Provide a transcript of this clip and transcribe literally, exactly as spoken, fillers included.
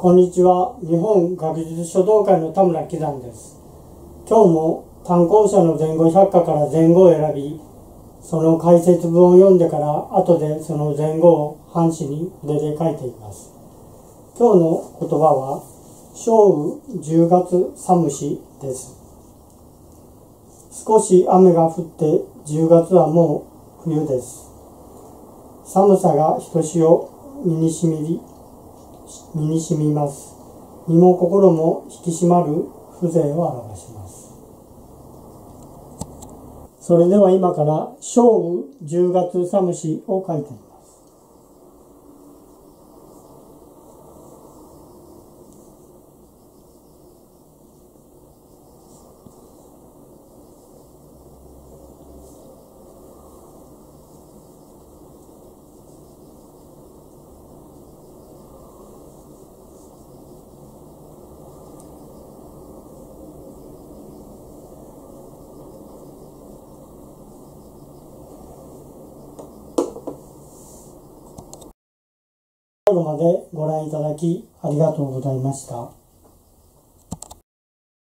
こんにちは。日本学術書道会の田村喜山です。今日も単行者の前後百科から前後を選び、その解説文を読んでから後でその前後を半紙に筆で書いています。今日の言葉は小雨十月寒しです。少し雨が降ってじゅうがつはもう冬です。寒さがひとしお身にしみり身にしみます。身も心も引き締まる風情を表します。それでは今から小雨十月寒しを書いています。最後までご覧いただきありがとうございました。